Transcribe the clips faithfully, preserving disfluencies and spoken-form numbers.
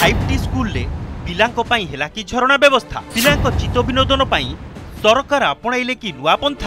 Five T school ले पिलांको पाई हेला कि झरणा व्यवस्था पिलांको चित्त विनोदन पाई सरकार आपणाइले कि नुआ पंथा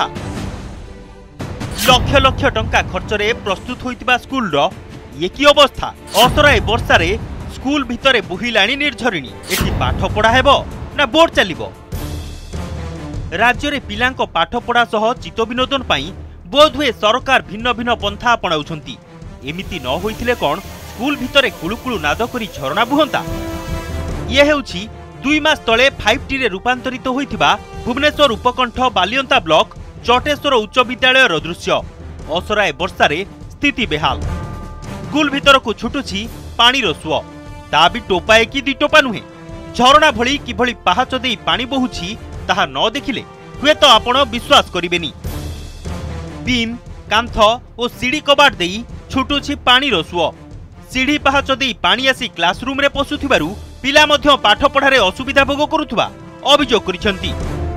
लक्ष लक्ष टंका खर्च रे प्रस्तुत होइतिबा स्कूल रो ये की अवस्था असराए वर्षा रे स्कूल भितरे बुहिलाणी निर्झरिणी एठी पाठ पढ़ा हेबो ना बोर्ड चलिबो राज्य रे पिलांको पाठ पढ़ा सह चित्त विनोदन पाई बोधहुए सरकार भिन्न भिन्न पंथा अपनाउछंती एमिति न होइथिले कोन स्कूल भितरे कुळुकुळु नाद करी झरणा बुहंता ये हेउछि दुई मास तले फाइव टी रे रूपांतरित होइथिबा भुवनेश्वर उपकंठ बालियंता ब्लॉक चटेश्वर उच्च विद्यालय रो दृश्य असराए वर्षा रे स्थिति बेहाल स्कूल भितर को छुटुछि पानी रो सुओ ता भी टोपाए कि दी टोपा नुहे झरणा भली किभली पहाच देई पानी बहुछि ताहा न देखिले हुए तो आपण विश्वास करिबेनी बीम कांथ और सीढ़ी कबाट देई छुटुछि पानी रो सुओ सीढ़ी पहाच देई पानी आसी क्लासरूम रे पसुथिबारु पिला मध्य पाठ पढ़ारे असुविधा भोग करुथुबा अभियोग करिसेंती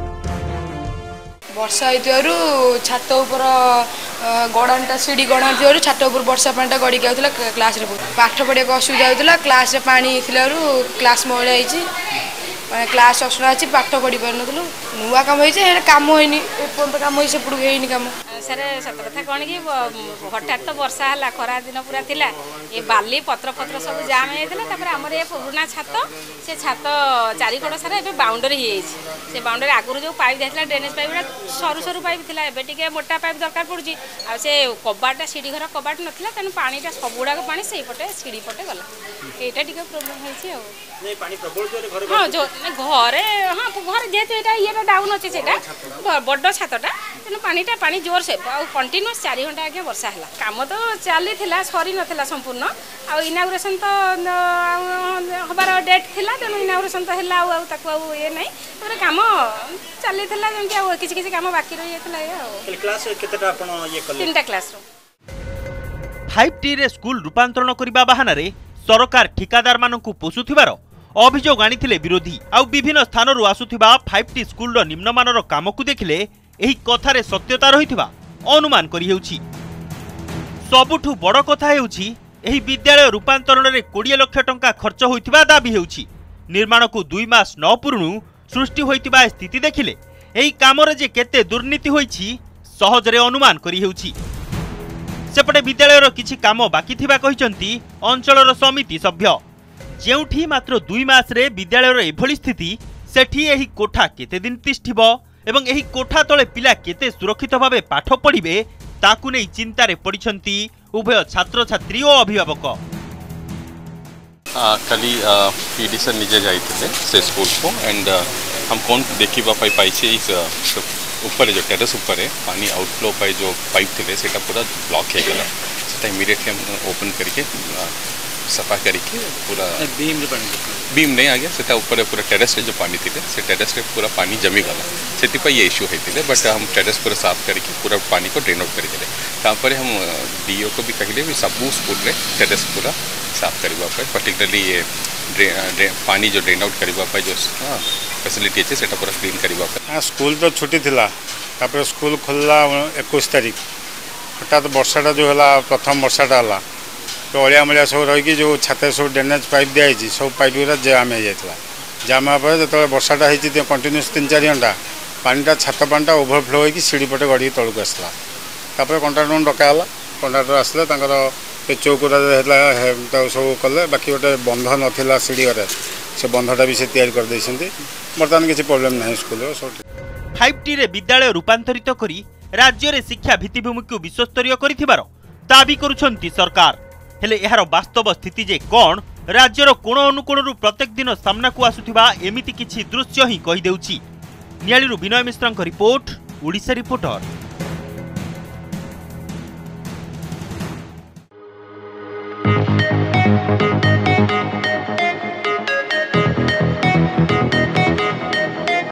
वर्षा होइतिबारु छात ऊपर गड़ाटा सीढ़ी गड़ा थी छात ऊपर वर्षा पानी गड़ी आउला क्लास रे पाठ पढ़ा असुविधा होता क्लास रे पानी क्लास मैला होती क्लास असुविधा अच्छी पाठ पढ़ी पार नु नुआ कम हो कम होनी कम हो कम सर सत कथा कौन कि हठात तो वर्षा है खरा दिन पूरा थिला ये बाली पत्र पत्र सब जाम होता आमर ये पुराना छात से छात चारिकड़ सारा ए बाउंडरी से बाउंडरी आगुरी जो पाइप जाता ड्रेनेज पाइप सरू सरू पाइप थी ए मोटा पाइप दरकार पड़ी से कबाटा सीढ़ी घर कबाट नाला तेणु पाटा सब गुड़ाक पा से पटे सीढ़ी पटे गला यहाँ टी प्रोब्लेम हो हाँ जो घरे हाँ घर जेहतु यहाँ ये डाउन अच्छे से बड़ छातटा तेणु पाटा पा जोर से कंटिन्यूस चार घंटा आगे वर्षा है कम तो चली सरी नाला संपूर्ण आ इनागुरेसन तो हबार डेट थिला तेणु इनागुरेसन तो है ये नहीं कम चली किसी किसी कम बाकी रही तीन क्लास फाइव टी रे स्कूल रूपांतरण करने बाहाना रे सरकार ठिकादार मानकु पोसुथिबार अभियोग आनिथिले विरोधी आउ विभिन्न स्थानरू आसुथिबा फाइव टी स्कूल रो निम्नमानर कामकु देखिले एही कथारे सत्यता रहिथिबा अनुमान करि हेउछि सबुठु बड़ कथा हेउछि एही विद्यालय रूपांतरण रे बीस लाख टंका खर्च होइथिबा दाबी हेउछि निर्माण को दुई मास न पुरुणु सृष्टि होइथिबा स्थिति देखिले एही कामरे जे केते दुर्नीति होइछि सहजरे अनुमान करि हेउछि सेपटे विद्यालयर किछि काम बाकी थिबा कहिसंती अंचलर समिति सभ्य जेउठी मात्र दुई मास रे विद्यालयर एभली स्थिति सेठी एही कोठा केते दिन तिष्ठिबो एवं एही कोठा तले पिला केते सुरक्षित भावे पाठ पढ़िबे ताकु नै चिंतारे पड़िसंती उभय छात्र छात्री और अभिभावक कली पीडी सर निजे जाइए से स्कूल को एंड हम कौन देखा पाई पाई ऊपर जो टेरेस ऊपर पानी आउटफ्लो पाई जो पाइप थे से पूरा ब्लॉक हो गला से इमीडिएटली हम ओपन करके सफा करके पूरा बीम बीम नहीं आ गया से ऊपर पूरा टेरेस जो पानी थी से टेरेस पूरा पानी जमी गला से ये इश्यू होते बट हम टेरेस पूरा साफ करके पूरा पानी को ड्रेन आउट करके तापर हम डीओ को भी कहले भी सब स्कूल रे टेरेस पूरा साफ करवा पर्टिकुलरली ये ड्रे, ड्रे, पानी जो ड्रेन आउट करवा जो फैसिलिटी अच्छे से पूरा क्लीन करवा स्कूल तो छुट्टी थिला तापर स्कूल खोलला इक्कीस तारीख हठात वर्षाटा जो है प्रथम वर्षाटा है तो अलिया मलिया सब रही जो छात सब ड्रेनेज पाइप दिखाई सब पाइप गुरा जाम हो जाता जाम होगा जो वर्षाटा होती कंटिन्यूस तीन चार घंटा पानीटा छात पानीटा ओभरफ्लो होगी सीढ़ी पटे गड़ी तौक आसला कंट्राक्टर डकाला कंट्राक्टर आसले चौकुरा सब कले बाकी गोटे बंध नाला सीढ़ी घरे से बंधटा भी से तैयारी कर बर्तमान किसी प्रोब्लेम ना स्कूल फाइव टी रे विद्यालय रूपांतरित करी राज्य रे शिक्षा भित्तिभूमि को विश्वस्तरीय करिथिबार दाबी करुछंती सरकार हेले एहार वास्तव स्थिति जे कोन राज्यर कोण अनुकोणरू प्रत्येक दिन सामना को आसुथिबा एमिति किछि दृश्य ही कहि देउछि। नियालीरू विनय मिश्रଙ୍କ रिपोर्ट ओडिशा रिपोर्टर।